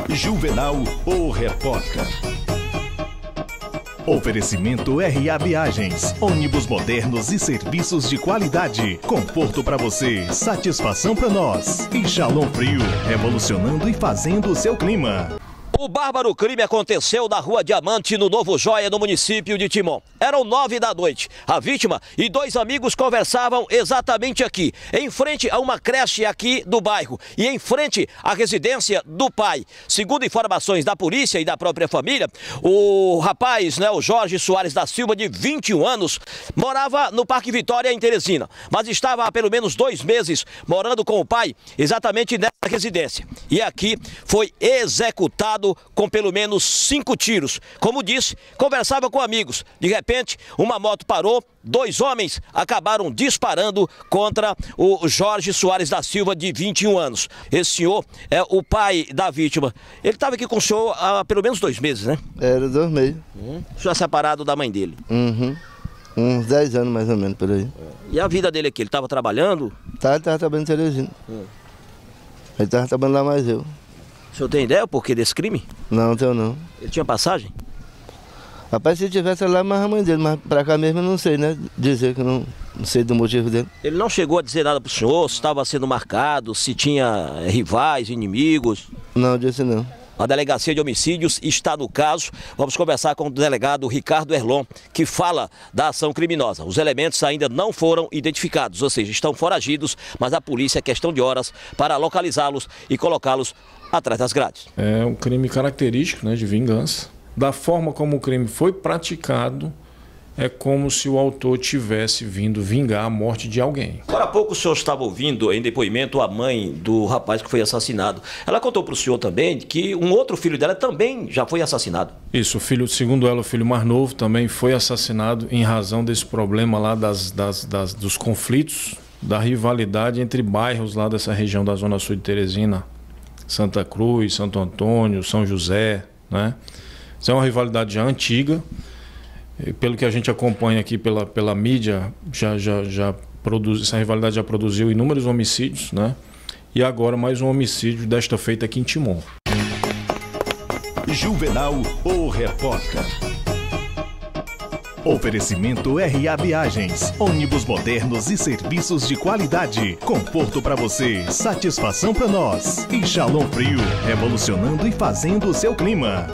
Juvenal, o repórter. Oferecimento RA Viagens, ônibus modernos e serviços de qualidade. Conforto para você, satisfação para nós. E Shalom Frio, revolucionando e fazendo o seu clima. O bárbaro crime aconteceu na Rua Diamante, no Novo Joia, no município de Timon. Eram 9 da noite. A vítima e 2 amigos conversavam exatamente aqui, em frente a uma creche aqui do bairro e em frente à residência do pai. Segundo informações da polícia e da própria família, o rapaz, o Jorge Soares da Silva, de 21 anos, morava no Parque Vitória, em Teresina, mas estava há pelo menos 2 meses morando com o pai exatamente nessa residência. E aqui foi executado com pelo menos 5 tiros. Como disse, conversava com amigos. De repente, uma moto parou, 2 homens acabaram disparando contra o Jorge Soares da Silva, de 21 anos. Esse senhor é o pai da vítima. Ele estava aqui com o senhor há pelo menos 2 meses, né? Era 2 meses. O senhor é separado da mãe dele? Uns 10 anos mais ou menos, por aí. E a vida dele aqui? Ele estava trabalhando? Ele estava trabalhando em Teresina. Ele estava trabalhando lá mais eu. O senhor tem ideia o porquê desse crime? Não tenho não. Ele tinha passagem? Rapaz, se tivesse lá, mas a mãe dele, mas pra cá mesmo eu não sei, né? Dizer que eu não sei do motivo dele. Ele não chegou a dizer nada pro senhor, se estava sendo marcado, se tinha rivais, inimigos? Não, disse não. A Delegacia de Homicídios está no caso. Vamos conversar com o delegado Ricardo Erlon, que fala da ação criminosa. Os elementos ainda não foram identificados, ou seja, estão foragidos, mas a polícia é questão de horas para localizá-los e colocá-los atrás das grades. É um crime característico, de vingança. Da forma como o crime foi praticado, é como se o autor tivesse vindo vingar a morte de alguém. Agora há pouco o senhor estava ouvindo em depoimento a mãe do rapaz que foi assassinado. Ela contou para o senhor também que um outro filho dela também já foi assassinado. Isso, segundo ela, o filho mais novo também foi assassinado em razão desse problema lá dos conflitos, da rivalidade entre bairros lá dessa região da Zona Sul de Teresina. Santa Cruz, Santo Antônio, São José, Isso é uma rivalidade já antiga. E pelo que a gente acompanha aqui pela mídia, essa rivalidade já produziu inúmeros homicídios, E agora mais um homicídio, desta feita aqui em Timon. Juvenal, o repórter. Oferecimento RA Viagens, ônibus modernos e serviços de qualidade. Conforto para você, satisfação para nós. E Shalom Frio, revolucionando e fazendo o seu clima.